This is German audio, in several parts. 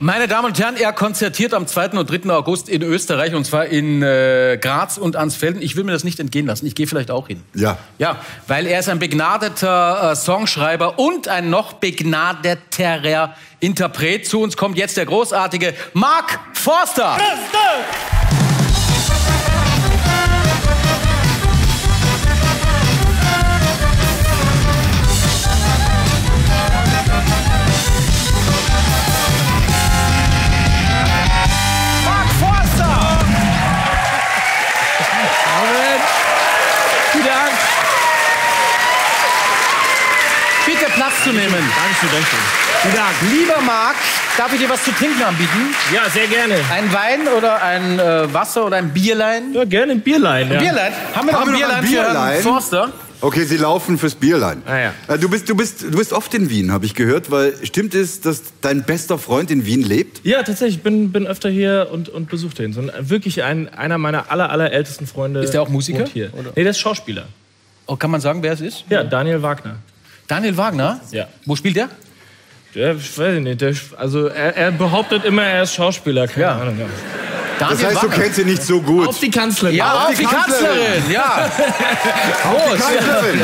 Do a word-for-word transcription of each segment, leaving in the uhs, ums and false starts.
Meine Damen und Herren, er konzertiert am zweiten und dritten August in Österreich, und zwar in äh, Graz und Ansfelden. Ich will mir das nicht entgehen lassen. Ich gehe vielleicht auch hin. Ja. Ja, weil er ist ein begnadeter äh, Songschreiber und ein noch begnadeterer Interpret. Zu uns kommt jetzt der großartige Mark Forster. Bitte Platz zu nehmen. Dankeschön, danke. Vielen Dank. Lieber Marc, darf ich dir was zu trinken anbieten? Ja, sehr gerne. Ein Wein oder ein äh, Wasser oder ein Bierlein? Ja, gerne ein Bierlein. Ja. Ein Bierlein? Haben wir noch Haben ein wir noch Bierlein, ein für Herrn Bierlein? Forster? Okay, Sie laufen fürs Bierlein. Ah, ja. Äh, Du bist, du bist, du bist oft in Wien, habe ich gehört, weil stimmt es, dass dein bester Freund in Wien lebt? Ja, tatsächlich. Ich bin, bin öfter hier und, und besuche den. So ein, wirklich ein, einer meiner aller, aller ältesten Freunde. Ist der auch Musiker? wohnt Hier. Oder? Nee, der ist Schauspieler. Oh, kann man sagen, wer es ist? Ja, Daniel Wagner. Daniel Wagner? Ja. Wo spielt der? Der, ich weiß nicht, der, also er, er behauptet immer, er ist Schauspieler. Keine Ja. Ahnung. Ja. Daniel Das heißt, du Wagner. kennst ihn nicht so gut. Auf die Kanzlerin. Ja, auf, auf die die Kanzlerin. Kanzlerin. Ja. Auf die Prost. Kanzlerin.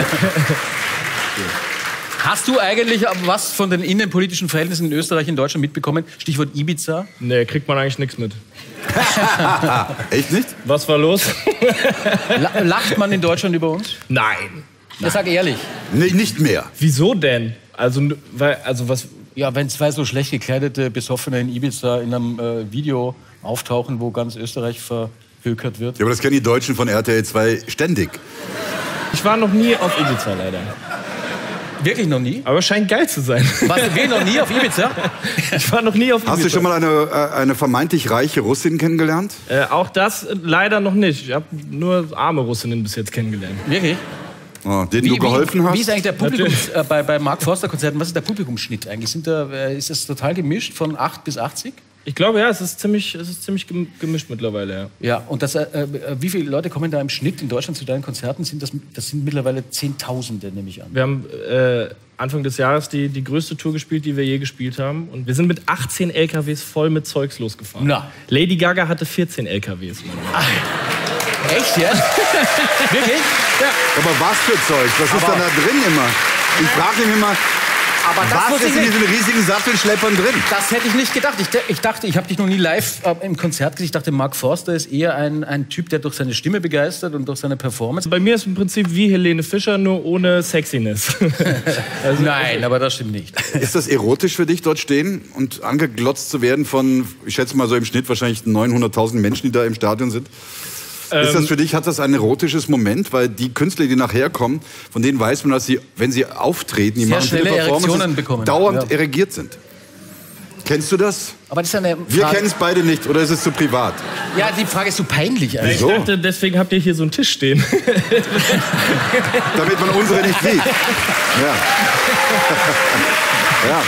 Hast du eigentlich was von den innenpolitischen Verhältnissen in Österreich und Deutschland mitbekommen? Stichwort Ibiza. Nee, kriegt man eigentlich nichts mit. Echt nicht? Was war los? La- Lacht man in Deutschland über uns? Nein. Ja, sag ehrlich. Nee, nicht mehr. Wieso denn? Also, weil, also was... Ja, wenn zwei so schlecht gekleidete Besoffene in Ibiza in einem äh, Video auftauchen, wo ganz Österreich verhökert wird. Ja, aber das kennen die Deutschen von R T L zwei ständig. Ich war noch nie auf Ibiza, leider. Wirklich noch nie? Aber scheint geil zu sein. Warst du wirklich noch nie auf Ibiza? Ich war noch nie auf Ibiza. Hast du schon mal eine, äh, eine vermeintlich reiche Russin kennengelernt? Äh, auch das äh, leider noch nicht. Ich habe nur arme Russinnen bis jetzt kennengelernt. Wirklich? Oh, denen du geholfen wie, hast? Wie ist eigentlich der Publikums, äh, bei, bei Mark Forster Konzerten, was ist der Publikumsschnitt eigentlich? Sind da, äh, ist das total gemischt von acht bis achtzig? Ich glaube, ja, es ist ziemlich, es ist ziemlich gem- gemischt mittlerweile. Ja. Ja, und das, äh, äh, wie viele Leute kommen da im Schnitt in Deutschland zu deinen Konzerten? Sind das, das sind mittlerweile Zehntausende, nehme ich an. Wir haben äh, Anfang des Jahres die, die größte Tour gespielt, die wir je gespielt haben. Und wir sind mit achtzehn L K Ws voll mit Zeugs losgefahren. Na. Lady Gaga hatte vierzehn L K Ws. Echt jetzt? Wirklich? Aber was für Zeug? Was ist Aber- dann da drin immer? Ich frage mich immer, Aber das was muss ist ich in nicht. diesen riesigen Sattelschleppern drin? Das hätte ich nicht gedacht. Ich, d- ich dachte, ich habe dich noch nie live äh, im Konzert gesehen. Ich dachte, Mark Forster ist eher ein, ein Typ, der durch seine Stimme begeistert und durch seine Performance. Bei mir ist im Prinzip wie Helene Fischer, nur ohne Sexiness. also, Nein, aber das stimmt nicht. Ist das erotisch für dich, dort stehen und angeglotzt zu werden von, ich schätze mal so im Schnitt wahrscheinlich neunhunderttausend Menschen, die da im Stadion sind? Ist das für dich, hat das ein erotisches Moment? Weil die Künstler, die nachher kommen, von denen weiß man, dass sie, wenn sie auftreten, die Sehr machen viele schnelle Performances, Erektionen bekommen. dauernd Ja. erregiert sind. Kennst du das? Aber das ist eine Wir Frage. kennen es beide nicht, oder ist es zu privat? Ja, die Frage ist so peinlich eigentlich. ich So. dachte, deswegen habt ihr hier so einen Tisch stehen. Damit man unsere nicht sieht. Ja. Ja.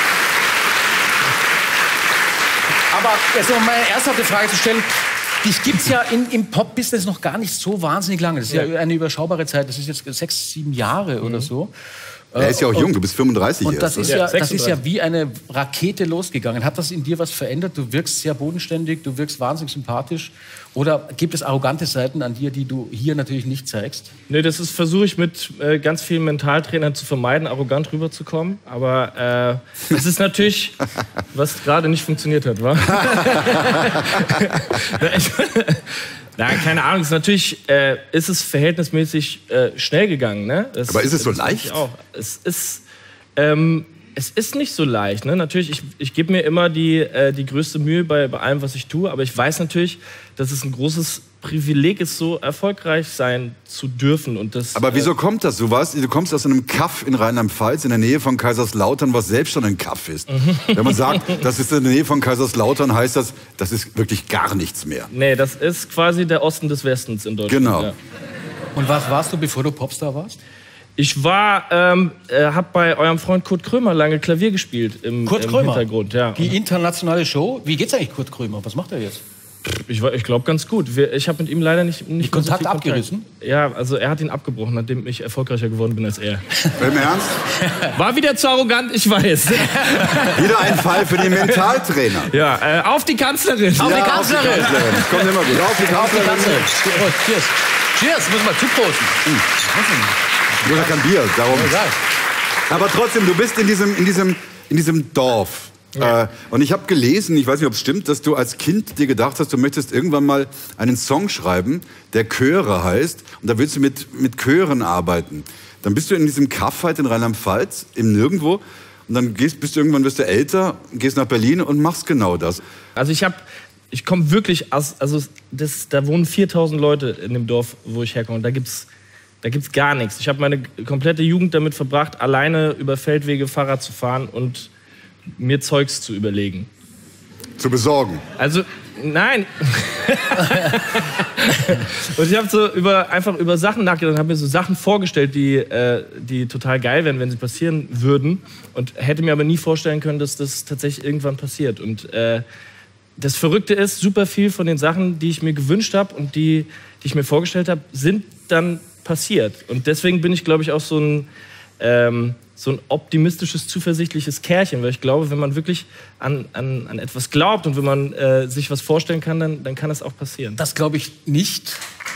Aber jetzt noch mal eine ernsthafte Frage zu stellen. Dich gibt's ja in, im Pop-Business noch gar nicht so wahnsinnig lange. Das ist ja, Ja. eine überschaubare Zeit. Das ist jetzt sechs, sieben Jahre oder so. Er ist ja auch Und- jung, du bist fünfunddreißig Und das erst. ist, oder? ja, Ja, das ist ja sechsunddreißig. wie eine Rakete losgegangen. Hat das in dir was verändert? Du wirkst sehr bodenständig, du wirkst wahnsinnig sympathisch. Oder gibt es arrogante Seiten an dir, die du hier natürlich nicht zeigst? Nee, das ist versuche ich mit äh, ganz vielen Mentaltrainern zu vermeiden, arrogant rüberzukommen. Aber äh, es ist natürlich, was gerade nicht funktioniert hat, wa? Nein, keine Ahnung. Es ist natürlich äh, ist es verhältnismäßig äh, schnell gegangen, ne? Das, Aber ist es so das leicht? ich Auch. Es ist ähm, es ist nicht so leicht, ne? Natürlich, ich, ich gebe mir immer die, äh, die größte Mühe bei, bei allem, was ich tue. Aber ich weiß natürlich, dass es ein großes Privileg ist, so erfolgreich sein zu dürfen. Und das, Aber wieso kommt das? Du, warst, du kommst aus einem Kaff in Rheinland-Pfalz, in der Nähe von Kaiserslautern, was selbst schon ein Kaff ist. Wenn man sagt, das ist in der Nähe von Kaiserslautern, heißt das, das ist wirklich gar nichts mehr. Nee, das ist quasi der Osten des Westens in Deutschland. Genau. Ja. Und was warst du, bevor du Popstar warst? Ich war, ähm, äh, hab bei eurem Freund Kurt Krömer lange Klavier gespielt im, Kurt im Krömer? Hintergrund. Ja. Die internationale Show. Wie geht's eigentlich Kurt Krömer? Was macht er jetzt? Ich, ich glaube ganz gut. Wir, ich habe mit ihm leider nicht, nicht Kontakt so viel abgerissen? Ja, also er hat ihn abgebrochen, nachdem ich erfolgreicher geworden bin als er. Im Ernst? War wieder zu arrogant, ich weiß. Wieder ein Fall für den Mentaltrainer. Ja, äh, auf die Kanzlerin. Auf Ja, die Kanzlerin! Auf die Kanzlerin. Das kommt immer gut. Auf die Auf die Kanzlerin. Kanzlerin! Oh, cheers! Cheers, müssen wir zuprosten. Du hast kein Bier, darum. Egal. Aber trotzdem, du bist in diesem, in diesem, in diesem Dorf. Ja. Äh, und ich habe gelesen, ich weiß nicht, ob es stimmt, dass du als Kind dir gedacht hast, du möchtest irgendwann mal einen Song schreiben, der Chöre heißt. Und da willst du mit, mit Chören arbeiten. Dann bist du in diesem Kaff halt in Rheinland-Pfalz, im Nirgendwo. Und dann gehst, bist du irgendwann wirst du älter, gehst nach Berlin und machst genau das. Also ich habe, ich komme wirklich aus, also das, da wohnen viertausend Leute in dem Dorf, wo ich herkomme. Da gibt's, da gibt's gar nichts. Ich habe meine komplette Jugend damit verbracht, alleine über Feldwege Fahrrad zu fahren und mir Zeugs zu überlegen. Zu besorgen. Also, nein. Und ich habe so über, einfach über Sachen nachgedacht und habe mir so Sachen vorgestellt, die, äh, die total geil wären, wenn sie passieren würden. Und hätte mir aber nie vorstellen können, dass das tatsächlich irgendwann passiert. Und äh, das Verrückte ist, super viel von den Sachen, die ich mir gewünscht habe und die, die ich mir vorgestellt habe, sind dann passiert. Und deswegen bin ich, glaube ich, auch so ein... Ähm, so ein optimistisches, zuversichtliches Kerlchen, weil ich glaube, wenn man wirklich an, an, an etwas glaubt und wenn man äh, sich was vorstellen kann, dann, dann kann das auch passieren. Das glaube ich nicht.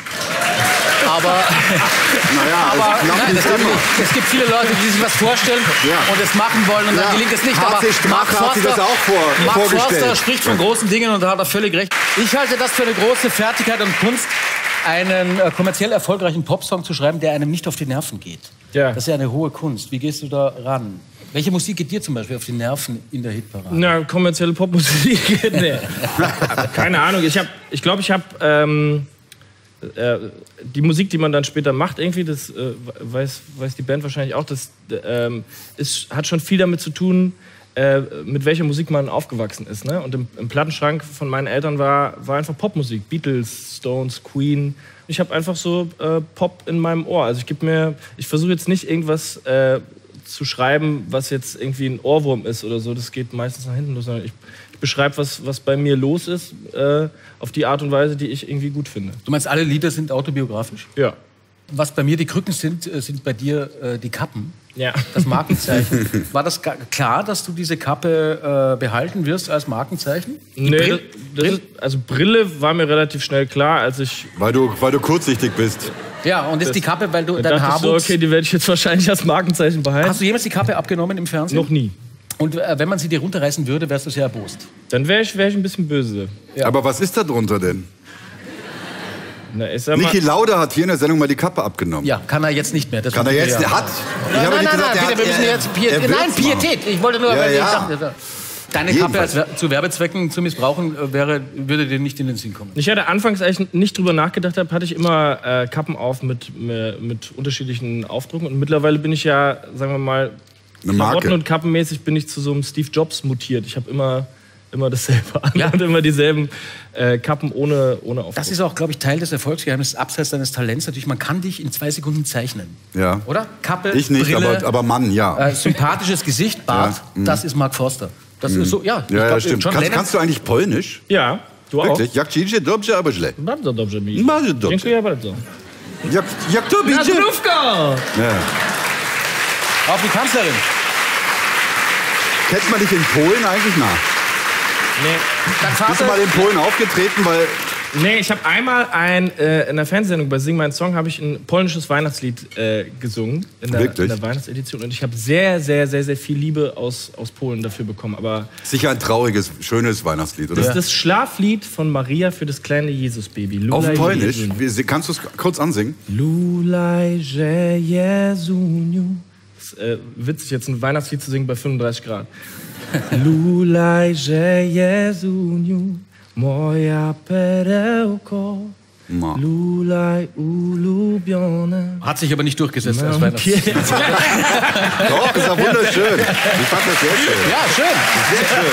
Aber, Naja, aber es klappt nein, nicht das immer. ich, es gibt viele Leute, die sich was vorstellen Ja. und es machen wollen und Ja. dann gelingt es nicht. Hat Aber sich Mark Strache, hat sich das auch vor- Mark vorgestellt. Forster spricht von großen Dingen und da hat er völlig recht. Ich halte das für eine große Fertigkeit und Kunst, einen äh, kommerziell erfolgreichen Popsong zu schreiben, der einem nicht auf die Nerven geht. Ja. Das ist ja eine hohe Kunst. Wie gehst du da ran? Welche Musik geht dir zum Beispiel auf die Nerven in der Hitparade? Na, kommerzielle Popmusik. Nee. Keine Ahnung. Ich, hab, ich glaube, ich habe ähm, äh, die Musik, die man dann später macht, irgendwie, das äh, weiß, weiß die Band wahrscheinlich auch, das ähm, ist, hat schon viel damit zu tun, äh, mit welcher Musik man aufgewachsen ist. Ne? Und im, im Plattenschrank von meinen Eltern war, war einfach Popmusik. Beatles, Stones, Queen. Ich habe einfach so äh, Pop in meinem Ohr. Also ich gebe mir, ich versuche jetzt nicht irgendwas äh, zu schreiben, was jetzt irgendwie ein Ohrwurm ist oder so. Das geht meistens nach hinten los. Ich, ich beschreibe, was, was bei mir los ist, äh, auf die Art und Weise, die ich irgendwie gut finde. Du meinst, alle Lieder sind autobiografisch? Ja. Was bei mir die Krücken sind, äh, sind bei dir äh, die Kappen. Ja. Das Markenzeichen. War das ga- klar, dass du diese Kappe äh, behalten wirst als Markenzeichen? Die Nee, Brill- das, das ist, also Brille war mir relativ schnell klar, als ich Weil du, weil du kurzsichtig bist. Ja, und ist die Kappe, weil du dein dachte, so, Haarwuchs... okay, die werde ich jetzt wahrscheinlich als Markenzeichen behalten. Hast du jemals die Kappe abgenommen im Fernsehen? Noch nie. Und äh, wenn man sie dir runterreißen würde, wärst du sehr erbost. Dann wäre ich, wär ich ein bisschen böse. Aber was ist da drunter denn? Na, ich sag mal, Niki Lauda hat hier in der Sendung mal die Kappe abgenommen. Ja, kann er jetzt nicht mehr. Das Kann er jetzt? Ja. Der hat. Ich Nein, habe nein, nicht nein, gesagt, nein, er bitte, wir hat- müssen er- jetzt Piet er Nein, wird's machen. Pietät. Ich wollte nur, Ja, weil ja. ich dachte, deine Jedenfalls. Kappe als, Wer- zu Werbezwecken zu missbrauchen, äh, wäre, würde dir nicht in den Sinn kommen. ich hatte anfangs, als ich nicht drüber nachgedacht habe, hatte ich immer äh, Kappen auf mit, mit, mit unterschiedlichen Aufdrucken. Und mittlerweile bin ich ja, sagen wir mal, Eine Marke. Klamotten- und Kappenmäßig bin ich zu so einem Steve Jobs mutiert. Ich habe immer, immer dasselbe an Ja. und immer dieselben äh, Kappen ohne, ohne Aufdruck. Das ist auch, glaube ich, Teil des Erfolgsgeheimnisses, abseits deines Talents. Natürlich, man kann dich in zwei Sekunden zeichnen. Ja. Oder? Kappe, Ich nicht, Brille, aber, aber Mann, ja. äh, sympathisches Gesicht, Bart. Ja, mhm. Das ist Mark Forster. Das ist so, ja. ich Ja, ja, glaub, stimmt. John Kannst, Lennon- kannst du eigentlich Polnisch? Ja, du Wirklich? Jak ci idzie? Dobrze, aber źle. auch. Bardzo dobrze mi. Bardzo dobrze. Dziękuję bardzo. Jak, jak to Na idzie? zdrówko! Ja. Auf die Kanzlerin. Kennt man dich in Polen eigentlich nach? Nee. Dein Bist du Vater, mal in Polen aufgetreten? Weil Nee, ich habe einmal ein, äh, in einer Fernsehsendung bei Sing Mein Song habe ich ein polnisches Weihnachtslied äh, gesungen in der, Wirklich? in der Weihnachtsedition und ich habe sehr, sehr, sehr, sehr viel Liebe aus, aus Polen dafür bekommen. Aber sicher ein trauriges, schönes Weihnachtslied, oder? das ist das Schlaflied von Maria für das kleine Jesusbaby. Auf Lulaj Polnisch? Jezu. Wie- Kannst du es kurz ansingen? Lulajże Jezuniu. Das ist äh, witzig, jetzt ein Weihnachtslied zu singen bei fünfunddreißig Grad. Lulajże Jezuniu, moja perełko. Ma. Lulaj ulubione. hat sich aber nicht durchgesetzt als Weihnachtslied. Doch, ist ja wunderschön. Ich fand das sehr schön. Ja, schön. Sehr schön.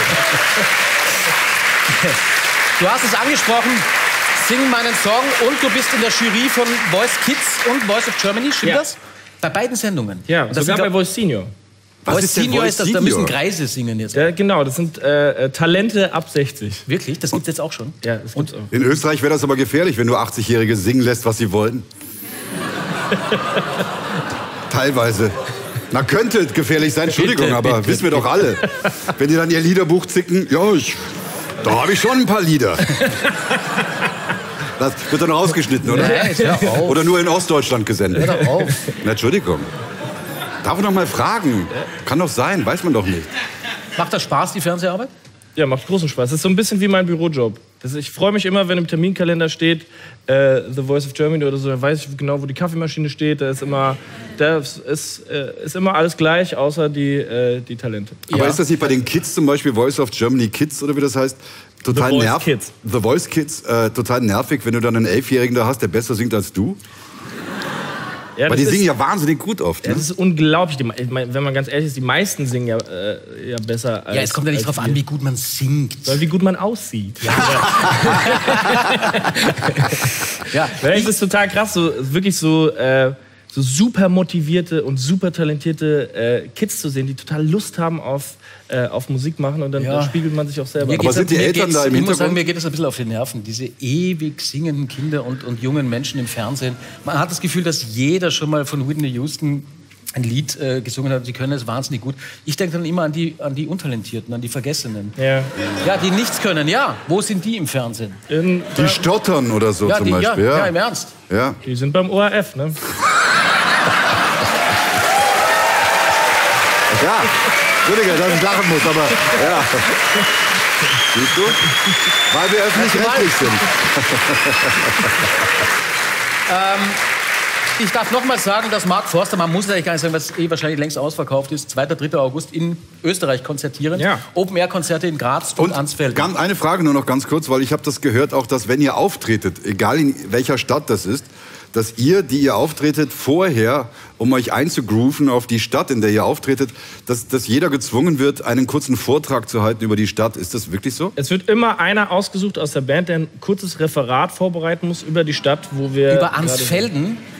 Du hast es angesprochen, sing meinen Song und du bist in der Jury von Voice Kids und Voice of Germany, stimmt Ja. das? Bei beiden Sendungen. Ja, Und das sogar sind bei Voice Senior. Was Voice ist denn Senior Voice ist das, da Senior? müssen Greise singen jetzt. Ja, genau, das sind äh, Talente ab sechzig. Wirklich? Das gibt's jetzt auch schon? Ja, das gibt's auch. In Österreich wäre das aber gefährlich, wenn du achtzigjährige singen lässt, was sie wollen. Teilweise. Na, könnte gefährlich sein, Entschuldigung, Bitte, aber bitte, wissen wir doch alle. Wenn die dann ihr Liederbuch zicken, ja, ich, da habe ich schon ein paar Lieder. Das wird dann rausgeschnitten, oder? Nein, hör auf. Oder nur in Ostdeutschland gesendet? Hör doch auf. Na, Entschuldigung. Darf ich noch mal fragen? Kann doch sein, weiß man doch nicht. Macht das Spaß, die Fernseharbeit? Ja, macht großen Spaß. Das ist so ein bisschen wie mein Bürojob. Das, ich freue mich immer, wenn im Terminkalender steht, äh, The Voice of Germany oder so, dann weiß ich genau, wo die Kaffeemaschine steht. Da ist immer, da ist, äh, ist immer alles gleich, außer die, äh, die Talente. Aber Ja. ist das nicht bei den Kids zum Beispiel, Voice of Germany Kids oder wie das heißt, total The Voice nervig? Kids. The Voice Kids, äh, total nervig, wenn du dann einen Elfjährigen da hast, der besser singt als du? Ja, Weil das die ist, singen ja wahnsinnig gut oft. ja, Ne? das ist unglaublich. Die, ich mein, wenn man ganz ehrlich ist, die meisten singen ja, äh, ja besser als Ja, es kommt ja nicht als drauf wir. an, wie gut man singt. Sondern wie gut man aussieht. Ja. Ja. Weil es ist total krass, so wirklich so, äh, so super motivierte und super talentierte äh, Kids zu sehen, die total Lust haben auf, äh, auf Musik machen und dann, Ja. dann spiegelt man sich auch selber. Mir Aber geht's- sind die mir Eltern geht's- da im Ich muss Hintergrund? sagen, mir geht es ein bisschen auf die Nerven. Diese ewig singenden Kinder und, und jungen Menschen im Fernsehen. Man hat das Gefühl, dass jeder schon mal von Whitney Houston ein Lied äh, gesungen hat. Sie können es wahnsinnig gut. Ich denke dann immer an die, an die Untalentierten, an die Vergessenen. Ja. Ja, die nichts können. Ja, wo sind die im Fernsehen? In, Die stottern oder so Ja, zum die, ja, Beispiel. ja, im Ernst. ja. die sind beim O R F, ne? Ja, Entschuldige, dass ich lachen muss, aber ja. Siehst du? Weil wir öffentlich-rechtlich sind. Ich darf noch mal sagen, dass Mark Forster, man muss es eigentlich gar nicht sagen, was eh wahrscheinlich längst ausverkauft ist, zweiter dritter August in Österreich konzertieren. Ja. Open-Air-Konzerte in Graz und, Und Ansfeld. ganz, eine Frage nur noch ganz kurz, weil ich habe das gehört, auch dass wenn ihr auftretet, egal in welcher Stadt das ist, dass ihr, die ihr auftretet, vorher, um euch einzugrooven auf die Stadt, in der ihr auftretet, dass, dass jeder gezwungen wird, einen kurzen Vortrag zu halten über die Stadt. Ist das wirklich so? Es wird immer einer ausgesucht aus der Band, der ein kurzes Referat vorbereiten muss über die Stadt, wo wir Über gerade Ansfelden? sind.